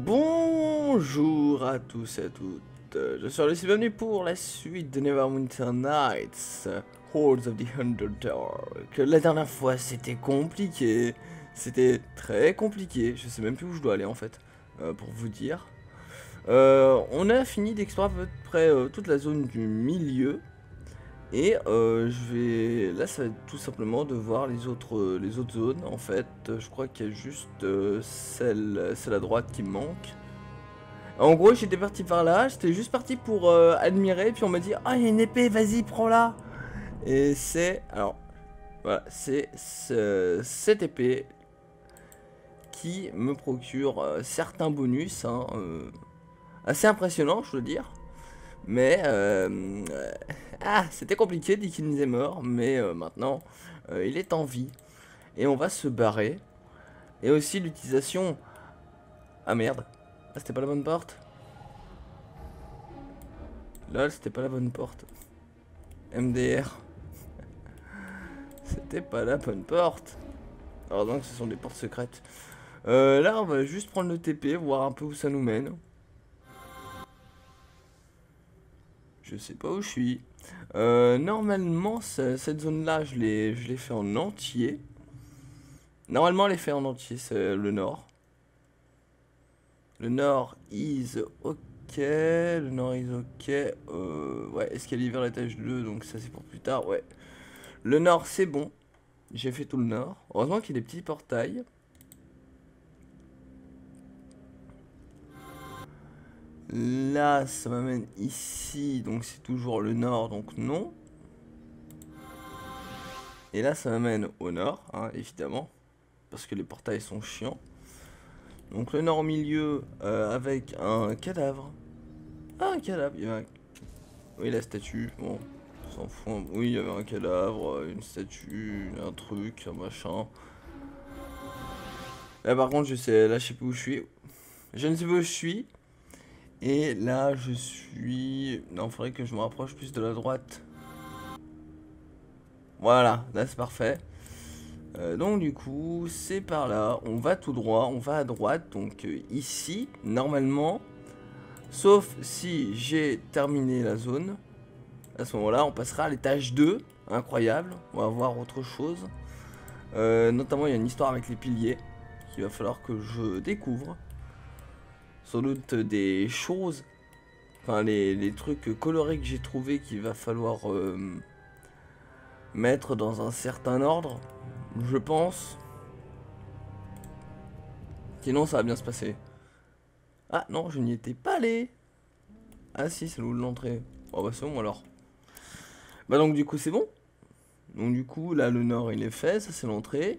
Bonjour à tous et à toutes, je suis Alexis, bienvenue pour la suite de Neverwinter Nights, Hordes of the Underdark. La dernière fois c'était compliqué, c'était très compliqué, je sais même plus où je dois aller en fait, pour vous dire. On a fini d'explorer à peu près toute la zone du milieu. Et là ça va être tout simplement de voir les autres zones en fait. Je crois qu'il y a juste celle à droite qui me manque. En gros j'étais parti par là, j'étais juste parti pour admirer, puis on m'a dit ah il y a une épée, vas-y prends-la. Et c'est, alors voilà, c'est cette épée qui me procure certains bonus hein, assez impressionnants je veux dire. Mais c'était compliqué, Dickens est mort, mais maintenant il est en vie. Et on va se barrer. Et aussi l'utilisation... Ah merde, ah, c'était pas la bonne porte. Là c'était pas la bonne porte. MDR. C'était pas la bonne porte. Alors donc ce sont des portes secrètes. Là on va juste prendre le TP, voir un peu où ça nous mène. Je sais pas où je suis. Normalement, cette zone-là, je l'ai fait en entier. Normalement, elle est faite en entier, c'est le nord. Le nord is ok. Le nord is ok. Ouais, escalier vers l'étage 2, donc ça c'est pour plus tard. Ouais. Le nord, c'est bon. J'ai fait tout le nord. Heureusement qu'il y a des petits portails. Là, ça m'amène ici, donc c'est toujours le nord, donc non. Et là, ça m'amène au nord, hein, évidemment, parce que les portails sont chiants. Donc le nord au milieu, avec un cadavre. Ah, un cadavre, il y avait un... Oui, la statue, bon, on s'en fout. Oui, il y avait un cadavre, une statue, un truc, un machin. Là, par contre, là, je sais plus où je suis. Je ne sais pas où je suis. Et là, je suis... Non, il faudrait que je me rapproche plus de la droite. Voilà, là, c'est parfait. Donc, du coup, c'est par là. On va tout droit, on va à droite. Donc, ici, normalement... Sauf si j'ai terminé la zone. À ce moment-là, on passera à l'étage 2. Incroyable, on va voir autre chose. Notamment, il y a une histoire avec les piliers qu'il va falloir que je découvre. Sans doute des choses, enfin les trucs colorés que j'ai trouvé qu'il va falloir mettre dans un certain ordre, je pense. Sinon ça va bien se passer. Ah non, je n'y étais pas allé. Ah si, c'est l'eau de l'entrée. Oh bah c'est bon alors. Bah donc du coup c'est bon. Donc du coup là le nord il est fait, ça c'est l'entrée.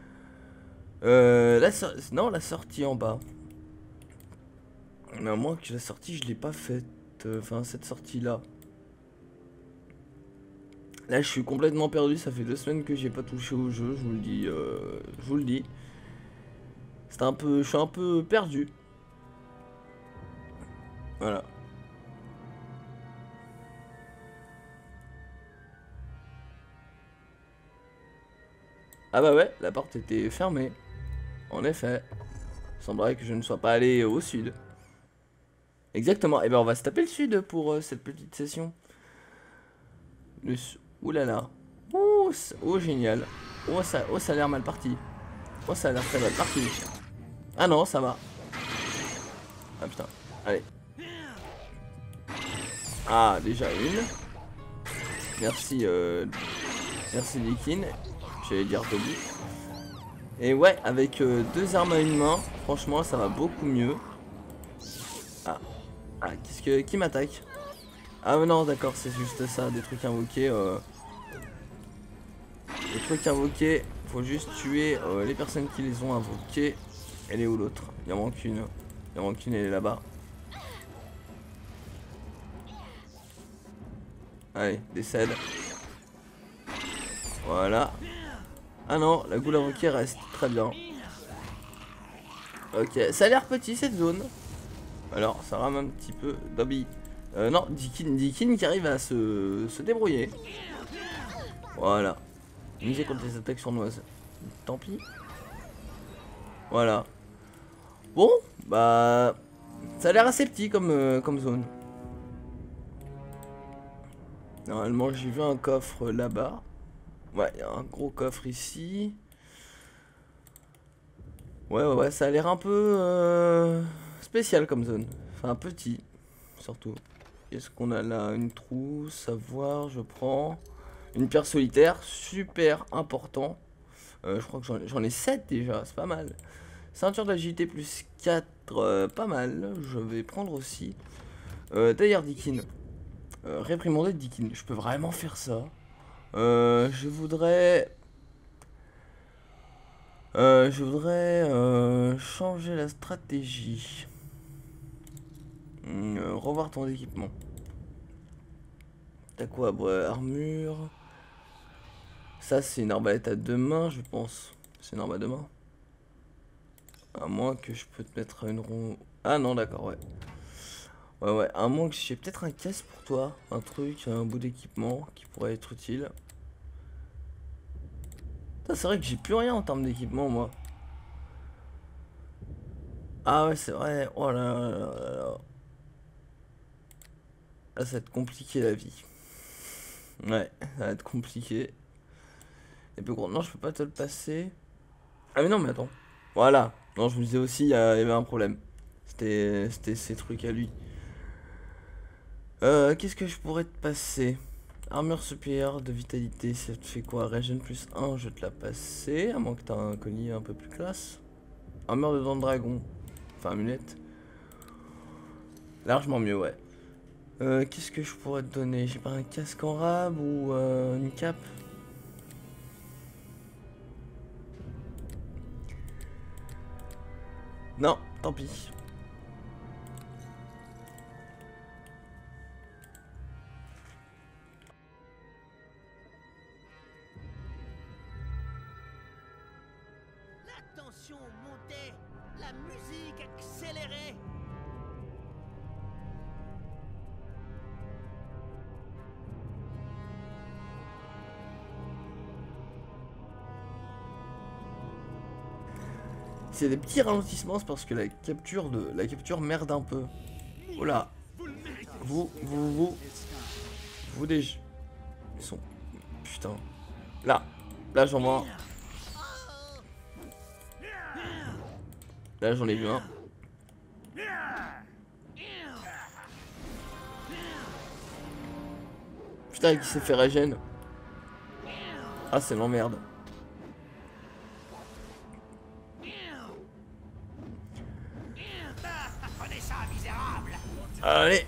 Non, la sortie en bas. Mais à moins que la sortie je l'ai pas faite. Enfin cette sortie là. Là je suis complètement perdu, ça fait 2 semaines que j'ai pas touché au jeu, je vous le dis. Je vous le dis. C'est un peu. Je suis un peu perdu. Voilà. Ah bah ouais, la porte était fermée. En effet. Il semblerait que je ne sois pas allé au sud. Exactement. Et ben on va se taper le sud pour cette petite session. Ouh là là. Oh, oh génial. Oh ça a l'air mal parti. Oh ça a l'air très mal parti. Ah non, ça va. Ah putain. Allez. Ah déjà une. Merci merci Likin. J'allais dire Toby. Et ouais, avec 2 armes à une main, franchement ça va beaucoup mieux. Ah, qui m'attaque? Ah non d'accord, c'est juste ça, des trucs invoqués. Les trucs invoqués, faut juste tuer les personnes qui les ont invoqués. Elle est où l'autre? Il en manque une. Il en manque une, elle est là-bas. Allez, décède. Voilà. Ah non, la goule invoquée reste. Très bien. Ok, ça a l'air petit cette zone. Alors, ça rame un petit peu. Dobby. Non, Dikin qui arrive à se débrouiller. Voilà. Miser contre les attaques sournoises. Tant pis. Voilà. Bon, Bah... Ça a l'air assez petit comme zone. Normalement, j'ai vu un coffre là-bas. Ouais, il y a un gros coffre ici. Ouais, ça a l'air un peu spécial comme zone. Enfin, petit, surtout. Qu'est-ce qu'on a là? Une trousse, savoir, je prends. Une pierre solitaire, super important. Je crois que j'en ai 7 déjà, c'est pas mal. Ceinture d'agilité plus 4, pas mal. Je vais prendre aussi. D'ailleurs, Dikin. Réprimandé de Dikin. Je peux vraiment faire ça. Je voudrais... changer la stratégie. Revoir ton équipement. T'as quoi? Ouais, armure. Ça, c'est une arbalète à 2 mains, je pense. C'est une arme à 2 mains. À moins que je peux te mettre une ronde. Ah non, d'accord, ouais. Ouais, à moins que j'ai peut-être un caisse pour toi. Un truc, un bout d'équipement qui pourrait être utile. C'est vrai que j'ai plus rien en termes d'équipement, moi. Ah ouais, c'est vrai. Oh là là là là là. Là, ça va être compliqué la vie. Ouais, ça va être compliqué. Et puis, non, je peux pas te le passer. Ah mais non, mais attends. Voilà. Non, je me disais aussi, il y avait un problème. C'était ces trucs à lui. Qu'est-ce que je pourrais te passer? Armure supérieure de vitalité, ça te fait quoi? Regen plus 1, je vais te la passer. À moins que t'as un collier un peu plus classe. Armure de dents de dragon. Enfin, amulette. Largement mieux, ouais. Qu'est-ce que je pourrais te donner? J'ai pas un casque en rab ou une cape? Non, tant pis. La tension montait, la musique accélérait. C'est des petits ralentissements, c'est parce que la capture merde un peu. Oh là. Vous des... Ils sont... Putain. Là j'en vois un. Là j'en ai vu un. Putain, qui s'est fait régène. Ah, c'est l'emmerde. Allez.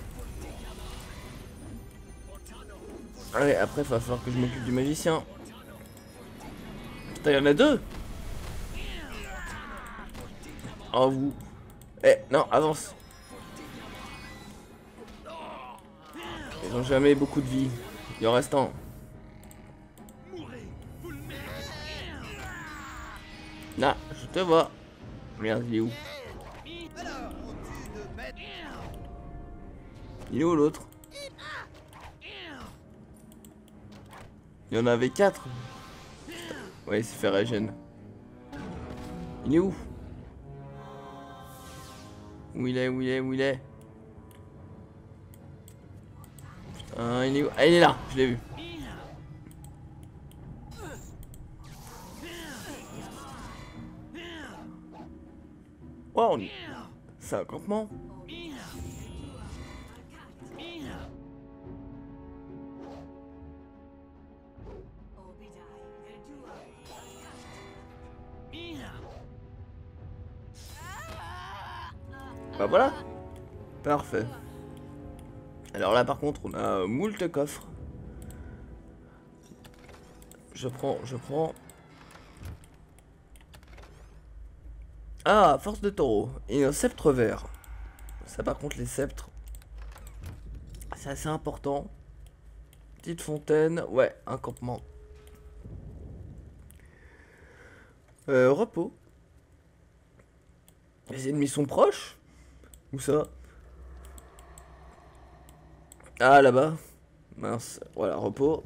Allez, après, il va falloir que je m'occupe du magicien. Putain, il y en a 2. Oh, vous. Eh, non, avance. Ils ont jamais beaucoup de vie. Il en reste un. Là, je te vois. Merde, il est où? Il est où l'autre? Il y en avait 4. Ouais, il s'est fait régène. Il est où? Où il est? Putain, il est où? Ah, il est là, je l'ai vu. Oh, c'est un campement. Bah voilà. Parfait. Alors là par contre on a moult coffres. Je prends. Ah, force de taureau. Et un sceptre vert. Ça par contre les sceptres, c'est assez important. Petite fontaine. Ouais, un campement. Repos. Les ennemis sont proches? Où ça? Ah, là-bas. Mince. Voilà, repos.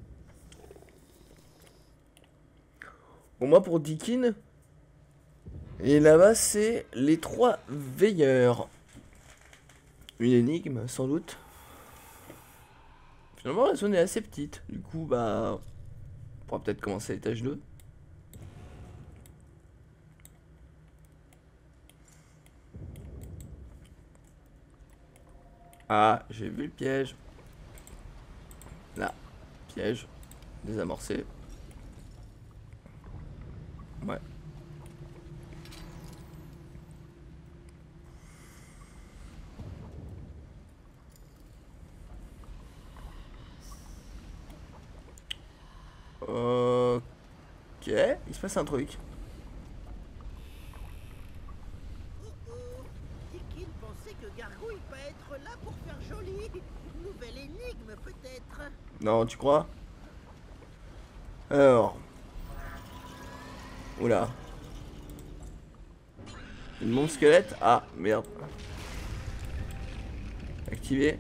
Bon, moi pour Dikin, Et là-bas, c'est les 3 veilleurs. Une énigme, sans doute. Finalement, la zone est assez petite. Du coup, bah... on pourra peut-être commencer à l'étage 2. Ah, j'ai vu le piège. Là, piège. Désamorcé. Ouais. Ok. Il se passe un truc. Oh, Tikin pensait que Gargouille pas être là pour faire joli. Nouvelle énigme peut-être. Non, tu crois? Alors. Oula. Une bombe squelette. Ah, merde. Activé.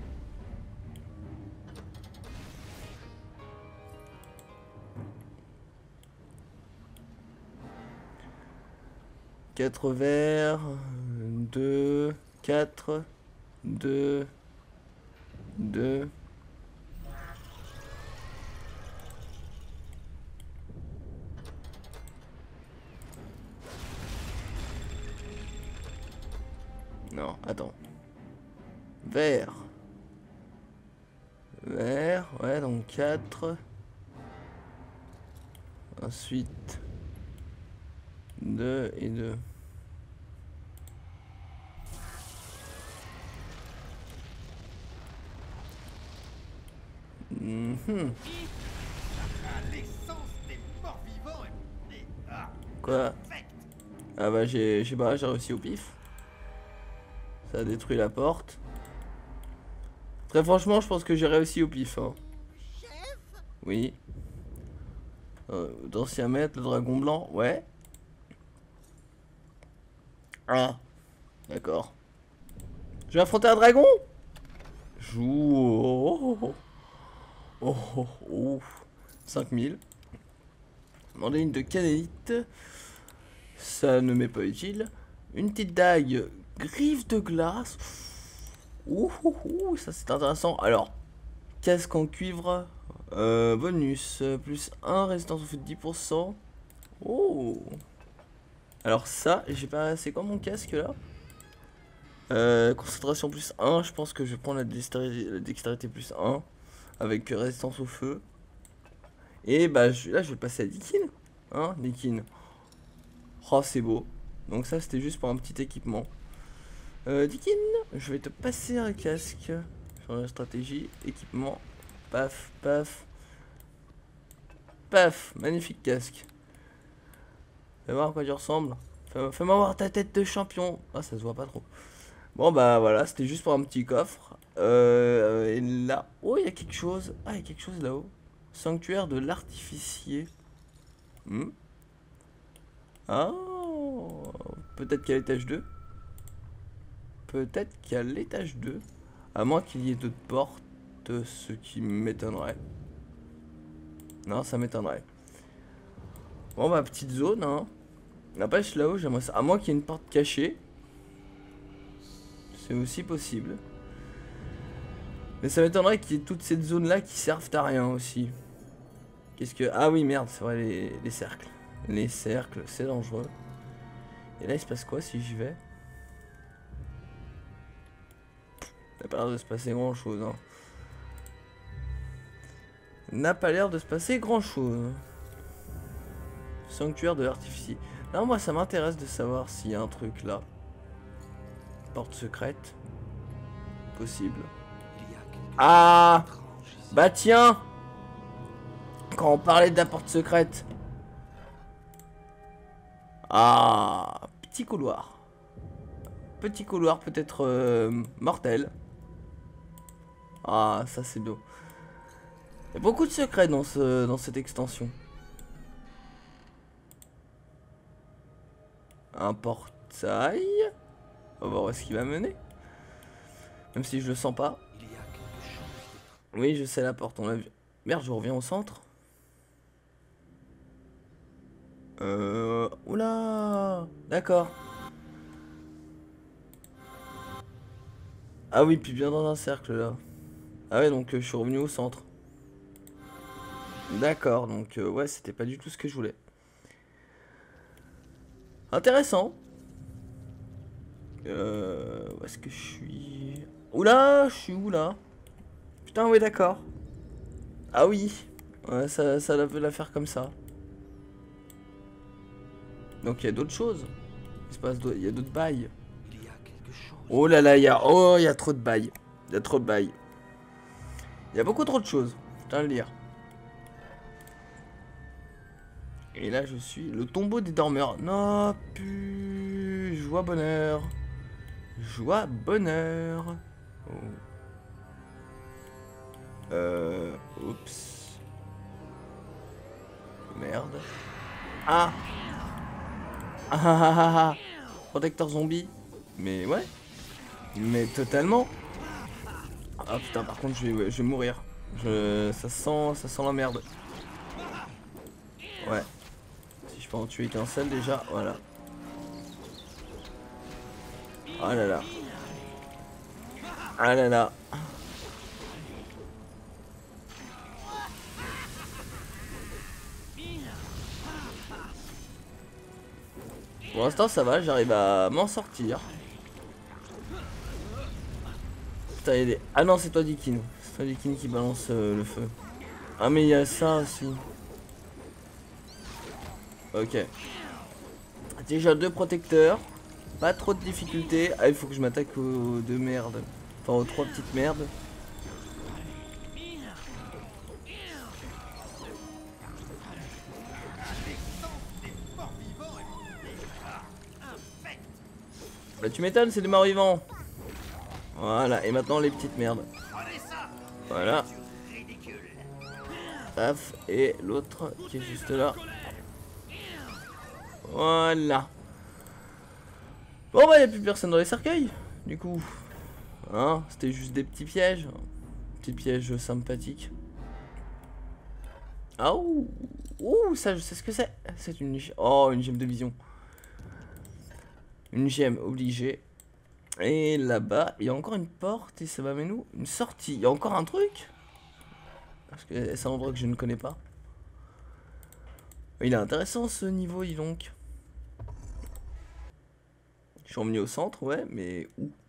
Quatre verres. 2, 4, 2, 2. Non, attends. Vert. Vert, ouais, donc 4. Ensuite, 2 et 2. L'essence des morts vivants est... Quoi? Ah bah j'ai réussi au pif. Ça a détruit la porte. Très franchement, je pense que j'ai réussi au pif. Hein. Chef. Oui. D'ancien maître, le dragon blanc, ouais. Ah, d'accord. Je vais affronter un dragon? Joue. Oh, oh, oh, oh, oh. 5000. Demander une de canélite. Ça ne m'est pas utile. Une petite dague. Griffe de glace. Ouh, ouh, ouh, ça c'est intéressant. Alors, casque en cuivre. Bonus. Plus 1, résistance au feu de 10%. Oh. Alors ça, j'ai pas... C'est quoi mon casque là? Concentration plus 1, je pense que je vais prendre la dextérité plus 1. Avec résistance au feu. Et bah là je vais passer à Dikin. Hein, Dikin. Oh c'est beau. Donc ça c'était juste pour un petit équipement. Dikin, je vais te passer un casque. Sur la stratégie, équipement. Paf, paf. Paf, magnifique casque. Fais voir à quoi tu ressembles. Fais-moi voir ta tête de champion. Ah ça se voit pas trop. Bon bah voilà, c'était juste pour un petit coffre. Et là, oh il y a quelque chose. Ah il y a quelque chose là-haut. Sanctuaire de l'artificier. Hmm. Ah, peut-être qu'à l'étage 2. Peut-être qu'à l'étage 2. À moins qu'il y ait d'autres portes, ce qui m'étonnerait. Non, ça m'étonnerait. Bon bah petite zone hein. N'empêche là-haut j'aimerais ça. À moins qu'il y ait une porte cachée. C'est aussi possible. Mais ça m'étonnerait qu'il y ait toute cette zone là qui servent à rien aussi. Qu'est-ce que... Ah oui merde, c'est vrai les cercles. Les cercles, c'est dangereux. Et là il se passe quoi si j'y vais? N'a pas l'air de se passer grand chose hein. N'a pas l'air de se passer grand chose. Sanctuaire de l'artificier. Là moi ça m'intéresse de savoir s'il y a un truc là. Porte secrète. Possible. Ah bah tiens. Quand on parlait de la porte secrète. Ah, petit couloir. Petit couloir peut-être mortel. Ah, ça c'est beau. Il y a beaucoup de secrets dans cette extension. Un portail. On va voir où est-ce qu'il va mener. Même si je le sens pas. Oui, je sais la porte, on l'a vu. Merde, je reviens au centre. Oula. D'accord. Ah oui, puis bien dans un cercle là. Ah ouais, donc je suis revenu au centre. D'accord, donc ouais, c'était pas du tout ce que je voulais. Intéressant. Où est-ce que je suis? Oula, je suis où là? Putain, ouais, d'accord. Ah oui. Ouais, ça veut la faire comme ça. Donc il y a d'autres choses. Il y a d'autres bails. Il y a quelque chose. Oh là là, il y a trop de bails. Il y a trop de bails. Il y a beaucoup trop de choses. Je tiens à le dire. Et là, je suis le tombeau des dormeurs. Non, pu. Joie, bonheur. Joie, bonheur. Oh. Oups. Merde. Ah. Ah ah ah ah ah. Protecteur zombie. Mais ouais. Mais totalement. Ah putain, par contre, ouais, je vais mourir. Ça sent la merde. Ouais. Si je peux en tuer qu'un seul déjà, voilà. Oh là là. Ah là là. Pour l'instant ça va, j'arrive à m'en sortir. Putain, ah non, c'est toi Dikin. C'est toi Dikin qui balance le feu. Ah mais il y a ça aussi. Ok. Déjà 2 protecteurs. Pas trop de difficultés. Ah, il faut que je m'attaque aux 2 merdes. Enfin aux 3 petites merdes. Bah tu m'étonnes, c'est des morts vivants. Voilà, et maintenant les petites merdes. Voilà. Paf, et l'autre qui est juste là. Voilà. Bon bah y'a plus personne dans les cercueils. Du coup. Hein, c'était juste des petits pièges. Petits pièges sympathiques. Ah ouh. Ouh, ça je sais ce que c'est. C'est une... Oh, une gemme de vision. Une gemme obligée. Et là-bas, il y a encore une porte et ça va mener où? Une sortie. Il y a encore un truc? Parce que c'est un endroit que je ne connais pas. Il est intéressant ce niveau, donc. Je suis emmené au centre, ouais, mais où?